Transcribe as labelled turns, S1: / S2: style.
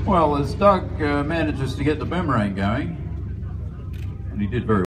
S1: Well, as Doug manages to get the boomerang going, and he did very